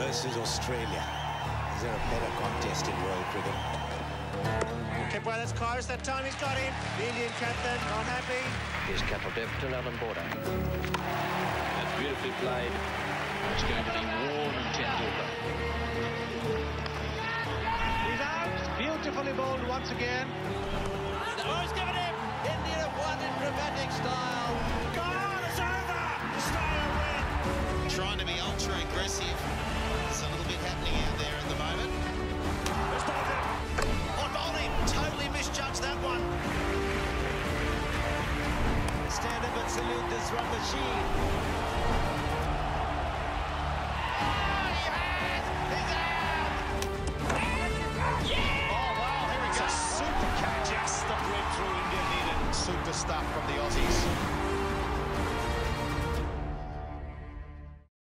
versus Australia. Is there a better contest in world cricket? Okay, well, that's Kyrus. That time he's got him. The Indian captain, not happy. Here's Captain Everton, Alan Border. That's beautifully played. It's going to be Warren and Tendulkar. He's out. Beautifully bowled once again. Oh, he's given him. India have won in dramatic style. God, it's over. Australia win. Trying to be ultra aggressive. There's a little bit happening out there at the moment. It's bowled him. On bowling, totally misjudged that one. Stand up and salute this Rashid.